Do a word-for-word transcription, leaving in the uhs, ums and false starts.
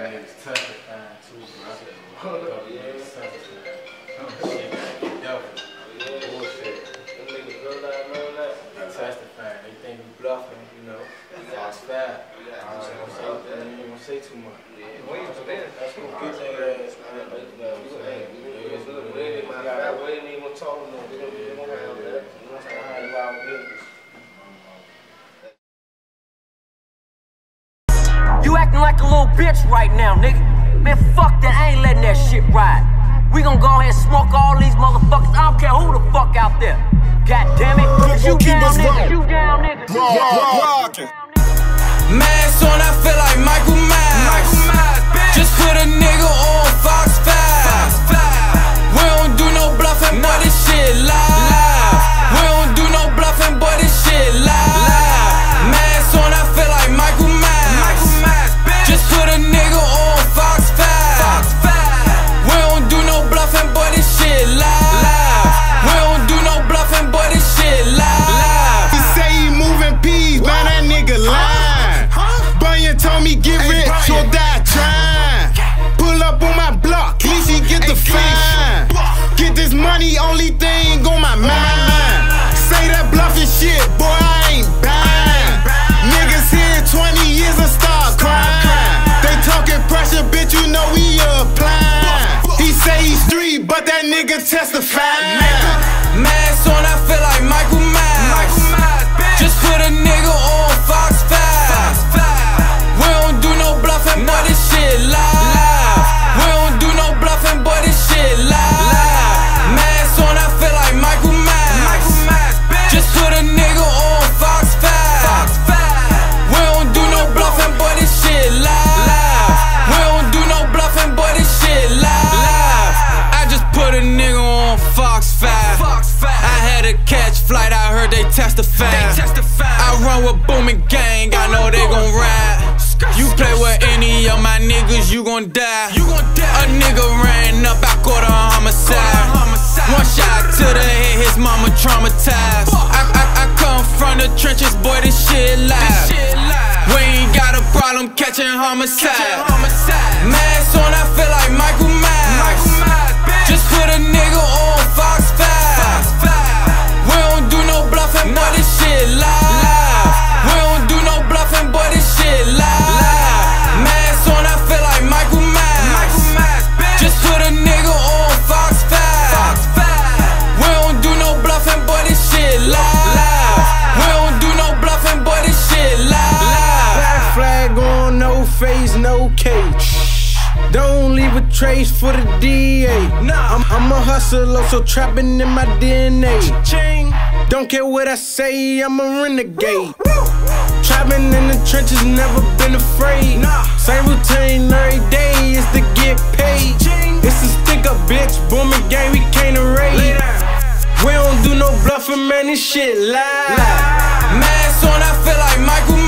niggas testifying too, bro. Yeah, testifying. Shit, definitely. Bullshit. Them niggas real live know that. Testifying. They think we bluffing, you know. False fact. I ain't gonna say too much. Wait for that. That's gonna get their ass, man. We ain't even talk no more. We don't have that. You know what I'm saying? I ain't wild business. You acting like a little bitch right now, nigga. Man, fuck that. I ain't letting that shit ride. We gon' go ahead and smoke all these motherfuckers. I don't care who the fuck out there. God damn it. Shoot down, nigga. Shoot down, nigga. Rockin'. Mask on, I feel like Michael Myers. Just put a nigga on Fox five. We don't do no bluffing, boy, this shit live. We don't do no bluffing, boy, this shit live. Mask on, I feel like Michael Myers. Just put a nigga on Fox five. We don't do no bluffing, boy, this shit live. We don't do no bluffing, boy, this shit live. He say he moving peas, man, that nigga lying. Bunyan told me get rich or die trying. Pull up on my block, at least he get the fine. Get this money, only thing on my mind. Say that bluffing shit, boy, I ain't buying. Niggas here twenty years and start crying. They talking pressure, bitch, you know we applying. He say he street, but that nigga testifying. Mask on, I feel like Michael Myers. Just put a nigga on Fox five. We don't do no bluffing, boy, this shit live. We don't do no bluffing, boy, this shit live. Mask on, I feel like Michael Myers. Just put a nigga on Fox five. We don't do no bluffing, boy, this shit live. We don't do no bluffing, boy, this shit live. I just put a nigga on Fox five. I had a catch flight, I heard they testify. I run with Booming Gang, I know they gon' ride. You play with any of my niggas, you gon' die. A nigga ran up, I caught a homicide. One shot to the head, his mama traumatized. I, I, I come from the trenches, boy, this shit live. We ain't got a problem catching homicide. Mask on, I feel like Michael Myers. Just put a nigga on Fox five. We don't do no bluffing, boy, this shit live. We don't do no bluffing, boy, this shit live. Mask on, I feel like Michael Myers. Just put a nigga on Fox five. We don't do no bluffing, boy, this shit live. We don't do no bluffing, boy, this shit live. Black flag on, no face, no cage. Don't leave a trace for the D A. Nah, I'm, I'm a hustler, so trapping in my D N A. Don't care what I say, I'm a renegade. Trapping in the trenches, never been afraid. Same routine every day is to get paid. It's a stick up, bitch. Booming Gang, we can't erase. We don't do no bluffing, man. This shit live. Mask on, I feel like Michael